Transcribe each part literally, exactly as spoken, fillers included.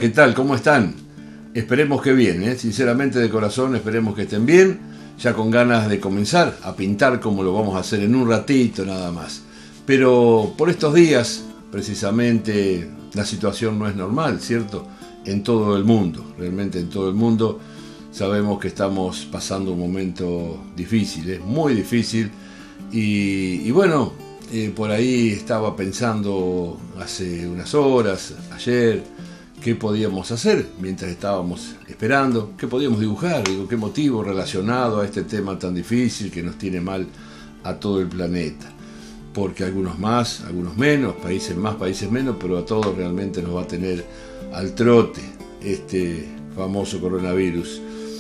¿qué tal? ¿Cómo están? Esperemos que bien, ¿eh? Sinceramente de corazón esperemos que estén bien, ya con ganas de comenzar a pintar como lo vamos a hacer en un ratito nada más. Pero por estos días, precisamente, la situación no es normal, ¿cierto? En todo el mundo, realmente en todo el mundo sabemos que estamos pasando un momento difícil, es muy difícil y, y bueno, eh, por ahí estaba pensando hace unas horas, ayer, qué podíamos hacer mientras estábamos esperando, qué podíamos dibujar, digo, qué motivo relacionado a este tema tan difícil que nos tiene mal a todo el planeta. Porque algunos más, algunos menos, países más, países menos, pero a todos realmente nos va a tener al trote este famoso coronavirus.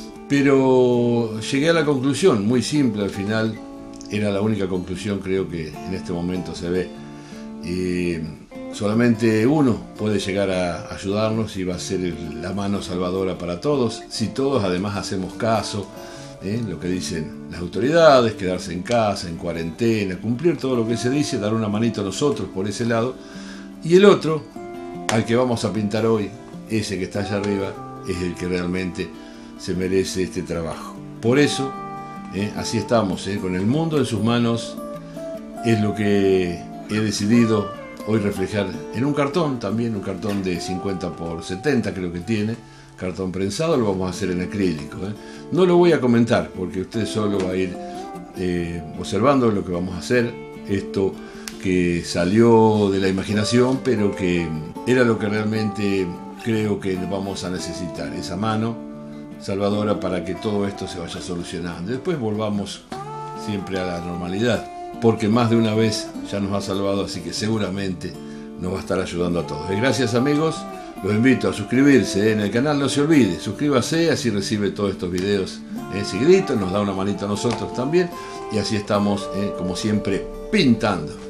Pero llegué a la conclusión, muy simple al final, era la única conclusión creo que en este momento se ve. Eh, solamente uno puede llegar a ayudarnos y va a ser el, la mano salvadora para todos, si todos además hacemos caso, ¿eh? Lo que dicen las autoridades, quedarse en casa, en cuarentena, cumplir todo lo que se dice, dar una manito a nosotros por ese lado. Y el otro, al que vamos a pintar hoy, ese que está allá arriba, es el que realmente se merece este trabajo. Por eso, ¿eh? así estamos, ¿eh? con el mundo en sus manos, es lo que he decidido hoy reflejar en un cartón, también un cartón de cincuenta por setenta creo que tiene, cartón prensado, lo vamos a hacer en acrílico. ¿eh? No lo voy a comentar porque usted solo va a ir eh, observando lo que vamos a hacer, esto que salió de la imaginación, pero que era lo que realmente creo que vamos a necesitar, esa mano salvadora para que todo esto se vaya solucionando. Después volvamos siempre a la normalidad, porque más de una vez ya nos ha salvado, así que seguramente nos va a estar ayudando a todos. Gracias amigos, los invito a suscribirse en el canal, no se olvide, suscríbase, así recibe todos estos videos eh, seguiditos, nos da una manita a nosotros también, y así estamos, eh, como siempre, pintando.